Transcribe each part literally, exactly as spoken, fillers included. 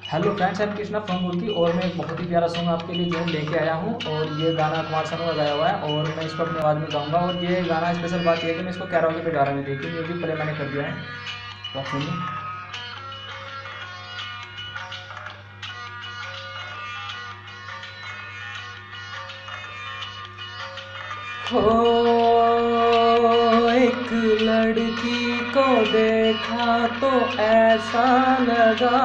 Hello friends, I am Krishna from Murki और मैं एक बहुत ही प्यारा सॉन्ग आपके लिए जो लेके आया हूँ। और ये गाना कुमार सानू का गाया हुआ है और मैं इसको अपनी आवाज़ में गाऊंगा। और ये गाना स्पेशल बात यह है कि मैं इसको कैरोके पे गा रहा हूँ। देखिए म्यूजिक प्ले मैंने कर दिया है, तो आप सुनिए। हो एक लड़की को देखा तो ऐसा लगा,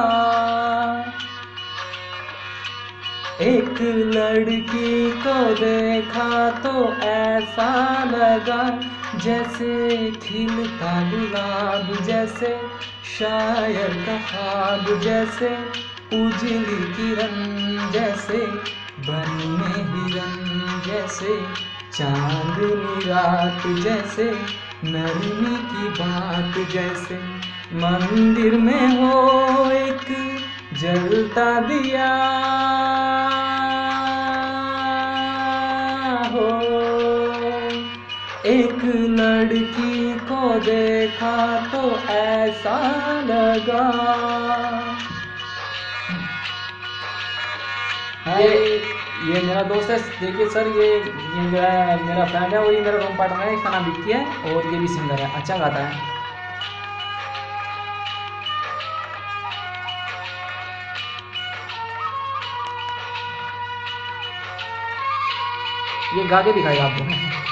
एक लड़की को देखा तो ऐसा लगा, जैसे खिलता गुलाब, जैसे शायर का ख्वाब, जैसे उजली किरण, जैसे बन में हिरन, जैसे चांदनी रात, जैसे नरमी की बात, जैसे मंदिर में हो एक जलता दिया हो। एक लड़की को देखा तो ऐसा लगा। ये ये मेरा दोस्त है, देखिए सर, ये ये जो है मेरा फ्रेंड है और ये मेरा रूम पार्टनर है। इसका नाम विक्की है और ये भी सिंगर है, अच्छा गाता है। ये गा के दिखाएगा आपको,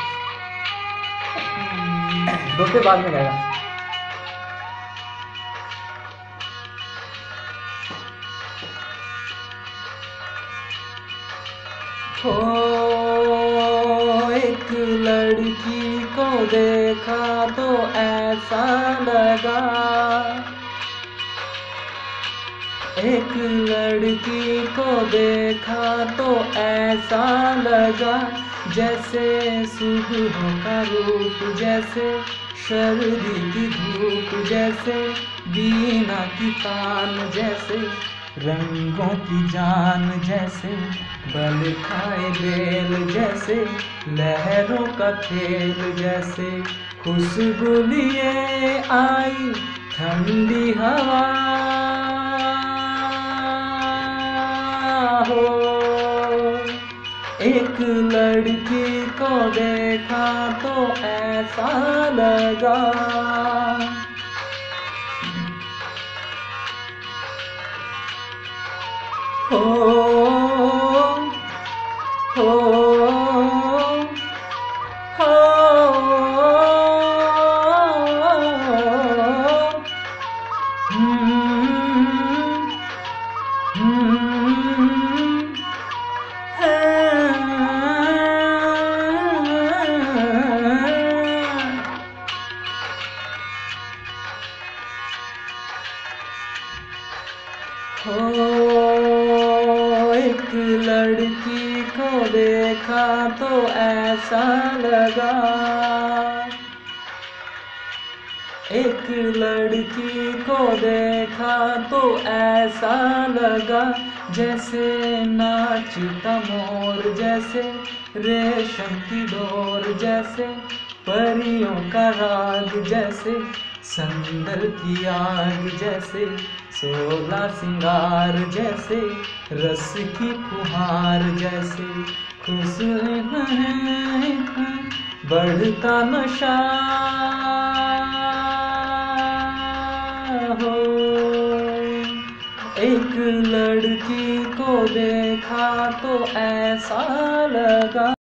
दोस्ते बाद में गाएगा। हो एक लड़की को देखा तो ऐसा लगा, एक लड़की को देखा तो ऐसा लगा, जैसे सुबह का रूप, जैसे सर्दी की धूप, जैसे बीना की तान, जैसे रंगों की जान, जैसे बल खाए बेल, जैसे लहरों का खेल, जैसे खुशबू लिए आई ठंडी हवा हो। एक लड़की को देखा तो ऐसा लगा। हो हो हो हो एक लड़की को देखा तो ऐसा लगा, एक लड़की को देखा तो ऐसा लगा, जैसे नाचता मोर, जैसे रेशम की डोर, जैसे परियों का राग, जैसे संदर की आग, जैसे सोला सिंगार, जैसे रस की फुहार, जैसे खुशबू बढ़ता नशा हो। एक लड़की को देखा तो ऐसा लगा।